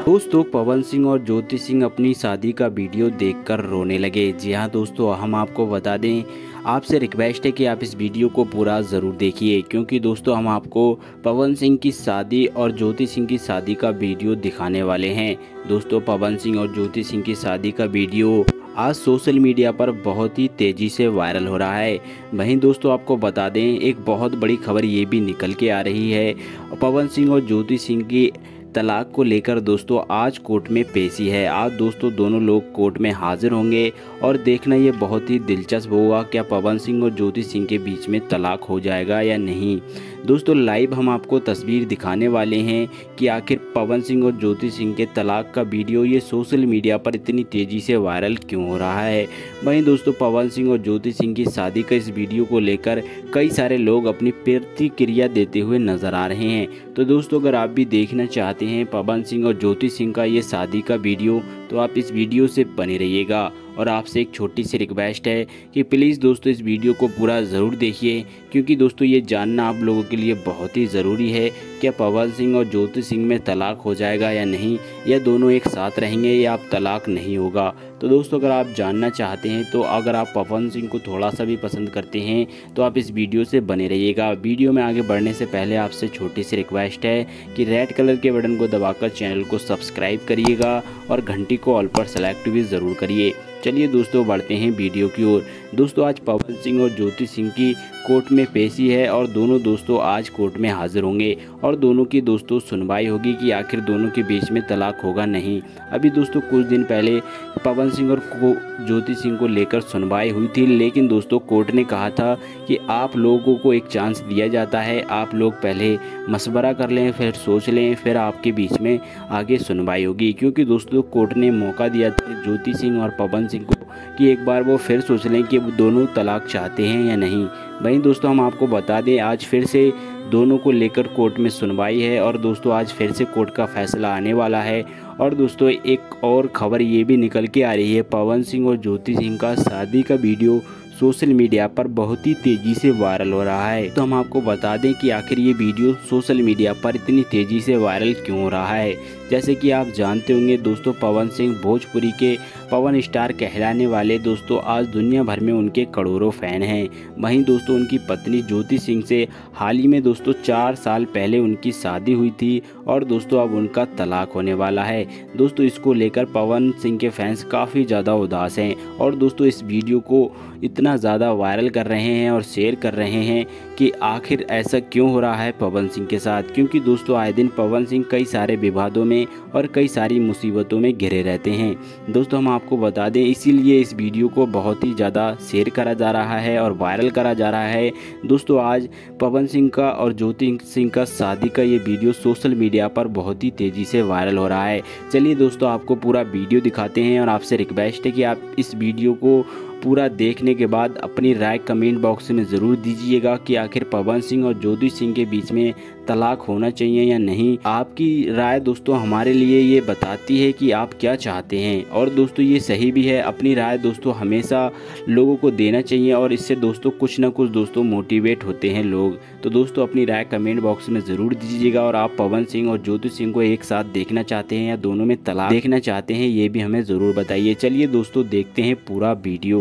दोस्तों पवन सिंह और ज्योति सिंह अपनी शादी का वीडियो देखकर रोने लगे। जी हाँ दोस्तों, हम आपको बता दें, आपसे रिक्वेस्ट है कि आप इस वीडियो को पूरा ज़रूर देखिए, क्योंकि दोस्तों हम आपको पवन सिंह की शादी और ज्योति सिंह की शादी का वीडियो दिखाने वाले हैं। दोस्तों पवन सिंह और ज्योति सिंह की शादी का वीडियो आज सोशल मीडिया पर बहुत ही तेज़ी से वायरल हो रहा है। वहीं दोस्तों आपको बता दें, एक बहुत बड़ी खबर ये भी निकल के आ रही है। पवन सिंह और ज्योति सिंह की तलाक को लेकर दोस्तों आज कोर्ट में पेशी है। आज दोस्तों दोनों लोग कोर्ट में हाजिर होंगे और देखना ये बहुत ही दिलचस्प होगा, क्या पवन सिंह और ज्योति सिंह के बीच में तलाक हो जाएगा या नहीं। दोस्तों लाइव हम आपको तस्वीर दिखाने वाले हैं कि आखिर पवन सिंह और ज्योति सिंह के तलाक का वीडियो ये सोशल मीडिया पर इतनी तेज़ी से वायरल क्यों हो रहा है। वहीं दोस्तों पवन सिंह और ज्योति सिंह की शादी का इस वीडियो को लेकर कई सारे लोग अपनी प्रतिक्रिया देते हुए नजर आ रहे हैं। तो दोस्तों अगर आप भी देखना चाहते हैं पवन सिंह और ज्योति सिंह का ये शादी का वीडियो, तो आप इस वीडियो से बने रहिएगा। और आपसे एक छोटी सी रिक्वेस्ट है कि प्लीज़ दोस्तों इस वीडियो को पूरा ज़रूर देखिए, क्योंकि दोस्तों ये जानना आप लोगों के लिए बहुत ही ज़रूरी है, क्या पवन सिंह और ज्योति सिंह में तलाक हो जाएगा या नहीं, या दोनों एक साथ रहेंगे या अब तलाक नहीं होगा। तो दोस्तों अगर आप जानना चाहते हैं, तो अगर आप पवन सिंह को थोड़ा सा भी पसंद करते हैं तो आप इस वीडियो से बने रहिएगा। वीडियो में आगे बढ़ने से पहले आपसे छोटी सी रिक्वेस्ट है कि रेड कलर के बटन को दबाकर चैनल को सब्सक्राइब करिएगा और घंटी को ऑल पर सेलेक्ट भी ज़रूर करिए। चलिए दोस्तों बढ़ते हैं वीडियो की ओर। दोस्तों आज पवन सिंह और ज्योति सिंह की कोर्ट में पेशी है और दोनों दोस्तों आज कोर्ट में हाजिर होंगे और दोनों की दोस्तों सुनवाई होगी कि आखिर दोनों के बीच में तलाक होगा नहीं। अभी दोस्तों कुछ दिन पहले पवन सिंह और ज्योति सिंह को लेकर सुनवाई हुई थी, लेकिन दोस्तों कोर्ट ने कहा था कि आप लोगों को एक चांस दिया जाता है, आप लोग पहले मशवरा कर लें, फिर सोच लें, फिर आपके बीच में आगे सुनवाई होगी। क्योंकि दोस्तों कोर्ट ने मौका दिया था ज्योति सिंह और पवन सिंह को कि एक बार वो फिर सोच लें कि वो दोनों तलाक चाहते हैं या नहीं। वहीं दोस्तों हम आपको बता दें, आज फिर से दोनों को लेकर कोर्ट में सुनवाई है और दोस्तों आज फिर से कोर्ट का फैसला आने वाला है। और दोस्तों एक और खबर ये भी निकल के आ रही है, पवन सिंह और ज्योति सिंह का शादी का वीडियो सोशल मीडिया पर बहुत ही तेज़ी से वायरल हो रहा है। तो हम आपको बता दें कि आखिर ये वीडियो सोशल मीडिया पर इतनी तेज़ी से वायरल क्यों हो रहा है। जैसे कि आप जानते होंगे दोस्तों, पवन सिंह भोजपुरी के पवन स्टार कहलाने वाले दोस्तों आज दुनिया भर में उनके करोड़ों फैन हैं। वहीं दोस्तों उनकी पत्नी ज्योति सिंह से हाल ही में दोस्तों 4 साल पहले उनकी शादी हुई थी और दोस्तों अब उनका तलाक होने वाला है। दोस्तों इसको लेकर पवन सिंह के फैंस काफ़ी ज़्यादा उदास हैं और दोस्तों इस वीडियो को इतना ज़्यादा वायरल कर रहे हैं और शेयर कर रहे हैं कि आखिर ऐसा क्यों हो रहा है पवन सिंह के साथ। क्योंकि दोस्तों आए दिन पवन सिंह कई सारे विवादों में और कई सारी मुसीबतों में घिरे रहते हैं। दोस्तों हम आपको बता दें, इसीलिए इस वीडियो को बहुत ही ज़्यादा शेयर करा जा रहा है और वायरल करा जा रहा है। दोस्तों आज पवन सिंह का और ज्योति सिंह का शादी का ये वीडियो सोशल मीडिया पर बहुत ही तेज़ी से वायरल हो रहा है। चलिए दोस्तों आपको पूरा वीडियो दिखाते हैं और आपसे रिक्वेस्ट है कि आप इस वीडियो को पूरा देखने के बाद अपनी राय कमेंट बॉक्स में ज़रूर दीजिएगा कि आखिर पवन सिंह और ज्योति सिंह के बीच में तलाक होना चाहिए या नहीं। आपकी राय दोस्तों हमारे लिए ये बताती है कि आप क्या चाहते हैं और दोस्तों ये सही भी है। अपनी राय दोस्तों हमेशा लोगों को देना चाहिए और इससे दोस्तों कुछ ना कुछ दोस्तों मोटिवेट होते हैं लोग। तो दोस्तों अपनी राय कमेंट बॉक्स में ज़रूर दीजिएगा और आप पवन सिंह और ज्योति सिंह को एक साथ देखना चाहते हैं या दोनों में तलाक देखना चाहते हैं, ये भी हमें ज़रूर बताइए। चलिए दोस्तों देखते हैं पूरा वीडियो।